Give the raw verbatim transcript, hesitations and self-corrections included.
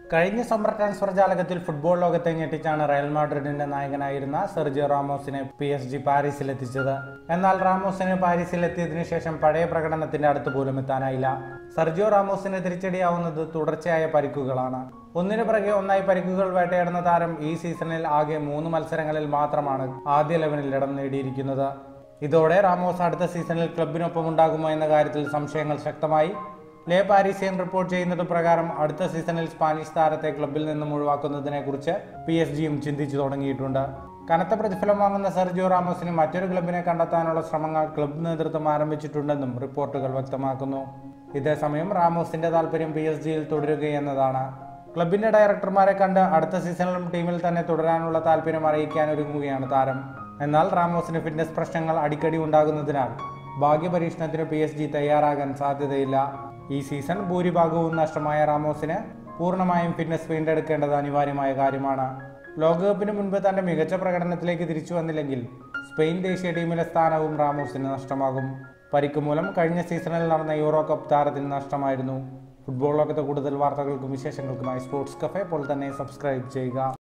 കഴിഞ്ഞ summer transfer ജാലകത്തിൽ football ലോകത്തെ ഞെട്ടിച്ചാണ് റയൽ മാഡ്രിഡിന്റെ നായകനായിരുന്ന സെർജിയോ റാമോസിനെ പി എസ് ജി പാരീസിലെത്തിച്ചത്. എന്നാൽ റാമോസിന് പാരീസിലെത്തിയതിനു ശേഷം പഴയ പ്രകടനത്തിന്റെ അടുത്ത് പോലും എത്താനായില്ല. സെർജിയോ റാമോസിന് തിരിച്ചടിയാവുന്നത് തുടർച്ചയായ പരിക്കുകളാണ്. ഒന്നിനു പിറകെ ഒന്നായി പരിക്കുകൾ വേട്ടയാടുന്ന താരം ഈ സീസണിൽ ആകെ മൂന്ന് മത്സരങ്ങളിൽ മാത്രമാണ് ആദ്യ ഇലവനിൽ ഇടം നേടിയിരിക്കുന്നത്. ഇതോടെ റാമോസ് അടുത്ത സീസണിൽ ക്ലബിനൊപ്പം ഉണ്ടാകുമോ എന്ന കാര്യത്തിൽ സംശയങ്ങൾ ശക്തമായി. ലേ പാരീസിയൻ റിപ്പോർട്ട് ചെയ്യുന്നത് പ്രകാരം അടുത്ത സീസണിൽ സ്പാനിഷ് താരത്തെ ക്ലബിൽ നിന്നും ഒഴിവാക്കുന്നതിനെ കുറിച്ച് പി എസ് ജിയും ചിന്തിച്ചു തുടങ്ങിയിട്ടുണ്ട്. കനത്ത പ്രതിഫലം വാങ്ങുന്ന സെർജിയോ റാമോസിന് മറ്റൊരു ക്ലബിനെ കണ്ടെത്താനുള്ള ശ്രമങ്ങൾ ക്ലബ് നേതൃത്വം ആരംഭിച്ചിട്ടുണ്ടെന്നും റിപ്പോർട്ടുകൾ വ്യക്തമാക്കുന്നു. ഇതേസമയം റാമോസിന്റെ താല്പര്യം പി എസ് ജിയിൽ തുടരുകയെന്നതാണ്. ക്ലബിന്റെ ഡയറക്ടർമാരെ കണ്ട് അടുത്ത സീസണിലും ടീമിൽ തന്നെ തുടരാനുള്ള താല്പര്യം അറിയിക്കാൻ ഒരുങ്ങുകയാണ് താരം. എന്നാൽ റാമോസിന് ഫിറ്റ്നസ് പ്രശ്നങ്ങൾ അടിക്കടി ഉണ്ടാകുന്നതിനാൽ ഭാഗ്യപരീക്ഷണത്തിന് പി എസ് ജി തയ്യാറാകാൻ സാധ്യതയില്ല. ഈ സീസൺ ഭൂരിഭാഗവും നഷ്ടമായ റാമോസിന് പൂർണ്ണമായും ഫിറ്റ്നസ് വീണ്ടെടുക്കേണ്ടത് അനിവാര്യമായ കാര്യമാണ്. ലോകകപ്പിന് മുൻപ് തന്റെ മികച്ച പ്രകടനത്തിലേക്ക് തിരിച്ചു വന്നില്ലെങ്കിൽ സ്പെയിൻ ദേശീയ ടീമിലെ സ്ഥാനവും റാമോസിന് നഷ്ടമാകും. പരിക്ക് മൂലം കഴിഞ്ഞ സീസണിൽ നടന്ന യൂറോ കപ്പ് താരത്തിന് നഷ്ടമായിരുന്നു. ഫുട്ബോൾ ലോകത്തെ കൂടുതൽ വാർത്തകൾക്കും വിശേഷങ്ങൾക്കുമായി സ്പോർട്സ് കഫേ ഇപ്പോൾ തന്നെ സബ്സ്ക്രൈബ് ചെയ്യുക.